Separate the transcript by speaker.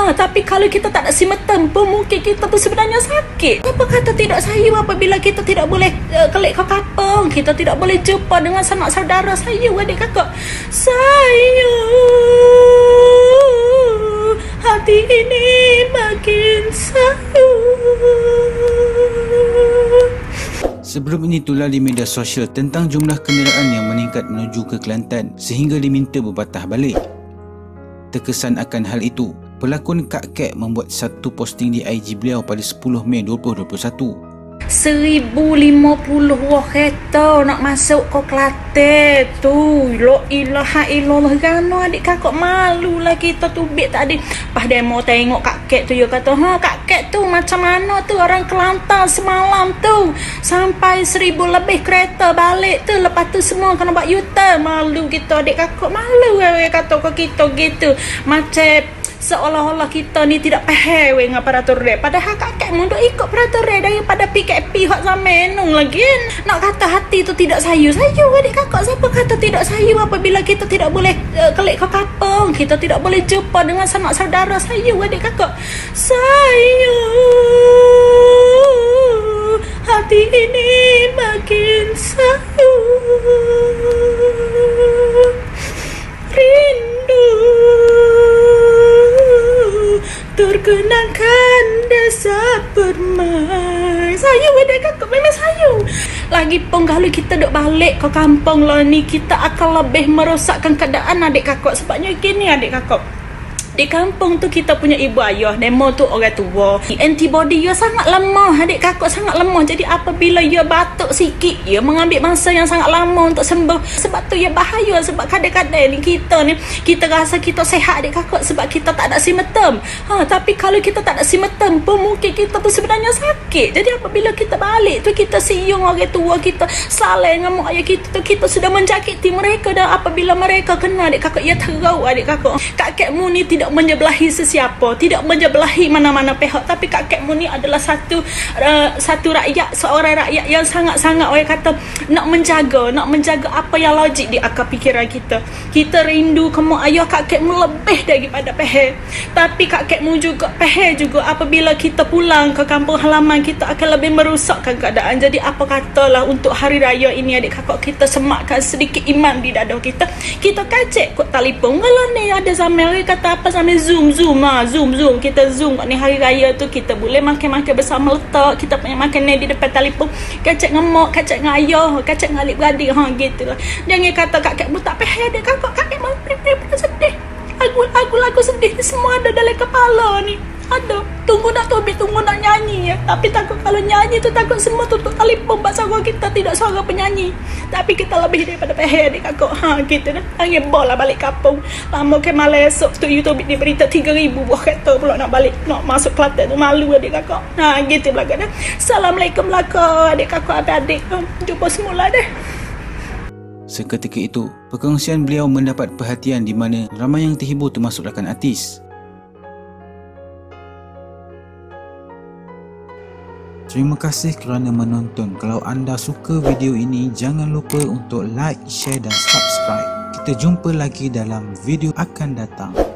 Speaker 1: Tapi kalau kita tak ada simetem pun mungkin kita tu sebenarnya sakit. Apa kata tidak sayu apabila kita tidak boleh kelik ke kapung, kita tidak boleh jumpa dengan sanak saudara sayu, adik kakak. Sayu, hati ini makin sayu.
Speaker 2: Sebelum ini tular di media sosial tentang jumlah kenderaan yang meningkat menuju ke Kelantan sehingga diminta berpatah balik. Terkesan akan hal itu, pelakon Kak Cat membuat satu posting di IG beliau pada 10 Mei 2021.
Speaker 1: 1050 kereta nak masuk ke Kelantan tu. La ilaha illallah. Gano adik kakak, malu lah kita tu bit tadi. Pas demo tengok Kak Cat tu, dia kata, Kak Cat tu macam mana tu orang Kelantan semalam tu sampai 1000 lebih kereta balik tu, lepas tu semua kena buat U-turn. Malu kita adik kakak, malu kata ke kita gitu. Macam seolah-olah kita ni tidak faham dengan peraturan. Padahal Kak Cat mundur ikut peraturan daripada PKP hak zaman nung lagi. Nak kata hati tu tidak sayu adik kakak. Siapa kata tidak sayu apabila kita tidak boleh kelik ke kapung, kita tidak boleh jumpa dengan sanak saudara sayu, adik kakak. Sayu, hati ini makin sayu. Rindu terkenangkan desa permai. Sayu adik kakak, memang sayu. Lagipun kalau kita duk balik ke kampung lah ni, kita akan lebih merosakkan keadaan adik kakak. Sebabnya gini adik kakak, di kampung tu kita punya ibu ayah, demo tu orang tua. Antibody dia sangat lemah adik kakak, sangat lemah. Jadi apabila dia batuk sikit, dia mengambil masa yang sangat lama untuk sembuh. Sebab tu dia bahaya. Sebab kadang-kadang ni kita rasa kita sehat adik kakak sebab kita tak ada simetem. Tapi kalau kita tak ada simetem pun mungkin kita tu sebenarnya sakit. Jadi apabila kita balik tu, kita siung orang tua kita, salah dengan mak ayah kita tu, kita sudah menjangkiti mereka. Dan apabila mereka kena adik kakak, ia terau adik kakak. Kak Cat Mu ni tidak menyebelahi sesiapa, tidak menyebelahi mana-mana pihak. Tapi Kak Cat Mu ni adalah satu rakyat, seorang rakyat yang sangat-sangat orang kata nak menjaga apa yang logik di akal fikiran kita. Kita rindu ke mak ayah Kak Cat Mu lebih daripada pehel. Tapi Kak Cat Mu juga pehel juga apabila kita pulang ke kampung halaman, kita akan lebih merosakkan keadaan. Jadi apa katalah untuk hari raya ini adik kakak, kita semakkan sedikit iman di dada kita. Kita kacik kot telefon. Kalau ni ada zaman orang kata apa, sambil zoom kita zoom kat ni hari raya tu, kita boleh makan-makan bersama letak, kita punya makan ni di depan telefon, kacak dengan mak, kacak dengan ayah, kacak dengan adik-beradik, gitulah. Jangan kata Kak Cat Mu tak faham adik kakak. Kak Cat Mu sedih. Lagu sedih ni semua ada dalam kepala ni. Ada. Tunggu nak nyanyi ya. Tapi takut kalau nyanyi tu, takut semua tutup telefon, suara kita tidak suara penyanyi. Tapi kita lebih daripada pehel adik kakak. Gitu dah. Angin bola balik kampung. Lama ke malam esok tu YouTube ni berita 3,000 buah kereta pula nak balik, nak masuk Kelantan tu. Malu adik kakak. Gitu belaka dah. Assalamualaikum belaka adik kakak, adik-adik. Jumpa semula dah.
Speaker 2: Seketika itu, perkongsian beliau mendapat perhatian di mana ramai yang terhibur termasuk rakan artis. Terima kasih kerana menonton. Kalau anda suka video ini, jangan lupa untuk like, share dan subscribe. Kita jumpa lagi dalam video akan datang.